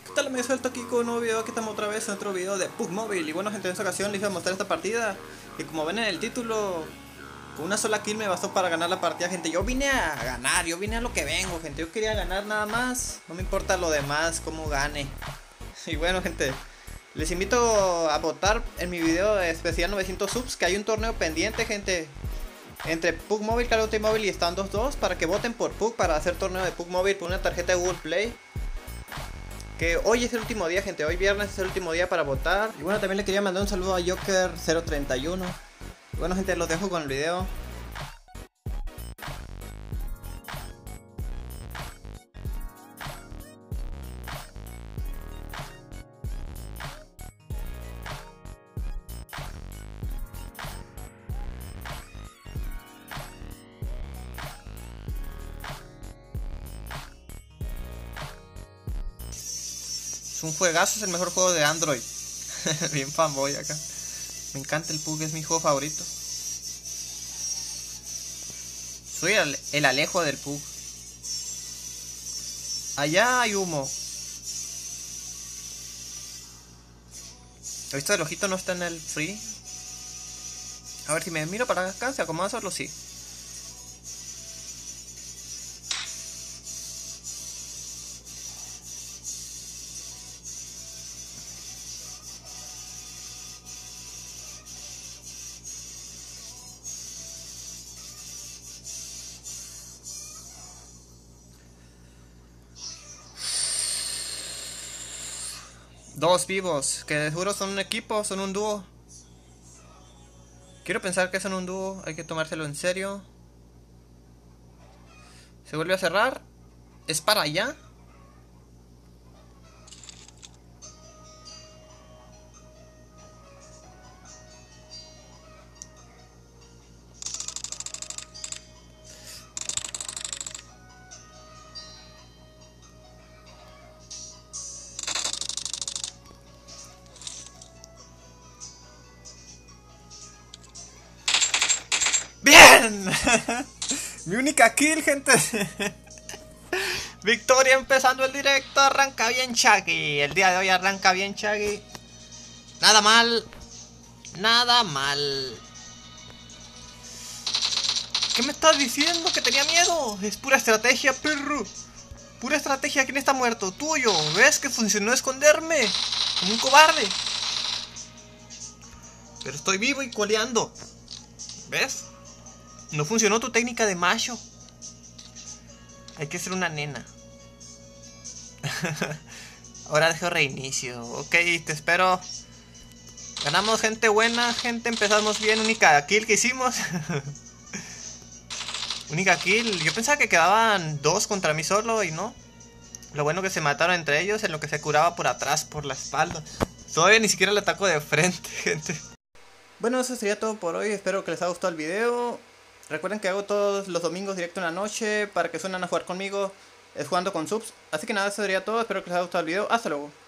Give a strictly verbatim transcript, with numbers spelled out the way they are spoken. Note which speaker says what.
Speaker 1: ¿Qué tal? Me suelto aquí con un nuevo video. Aquí estamos otra vez en otro video de Pug Mobile. Y bueno, gente, en esta ocasión les iba a mostrar esta partida. Y como ven en el título, con una sola kill me bastó para ganar la partida, gente. Yo vine a ganar, yo vine a lo que vengo, gente. Yo quería ganar nada más. No me importa lo demás, cómo gane. Y bueno, gente, les invito a votar en mi video especial novecientos subs, que hay un torneo pendiente, gente, entre Pug Mobile, Call of Duty Mobile y Standoff dos, para que voten por Pug, para hacer torneo de Pug Mobile por una tarjeta de Google Play. Que hoy es el último día, gente, hoy viernes es el último día para votar. Y bueno, también le quería mandar un saludo a Joker cero treinta y uno. Y bueno, gente, los dejo con el video. Es un juegazo, es el mejor juego de Android. Bien fanboy acá. Me encanta el Pug, es mi juego favorito. Soy el, el Alejo del Pug. Allá hay humo. ¿Visto? El ojito no está en el free. A ver si me miro para acá, ¿se acomoda solo? Sí. Dos vivos, que de seguro son un equipo, son un dúo. Quiero pensar que son un dúo, hay que tomárselo en serio. Se vuelve a cerrar. ¿Es para allá? ¡Bien! Mi única kill, gente. Victoria empezando el directo. Arranca bien Chaggy. El día de hoy arranca bien Chaggy. Nada mal. Nada mal. ¿Qué me estás diciendo? ¿Que tenía miedo? Es pura estrategia, perro. Pura estrategia. ¿Quién está muerto? Tuyo. ¿Ves que funcionó esconderme? Como un cobarde. Pero estoy vivo y coleando. ¿Ves? No funcionó tu técnica de macho. Hay que ser una nena. Ahora dejo reinicio. Ok, te espero. Ganamos, gente buena, gente. Empezamos bien. Única kill que hicimos. Única kill. Yo pensaba que quedaban dos contra mí solo y no. Lo bueno que se mataron entre ellos, en lo que se curaba por atrás, por la espalda. Todavía ni siquiera le ataco de frente, gente. Bueno, eso sería todo por hoy. Espero que les haya gustado el video. Recuerden que hago todos los domingos directo en la noche para que suenen a jugar conmigo, es jugando con subs. Así que nada, eso sería todo. Espero que les haya gustado el video. Hasta luego.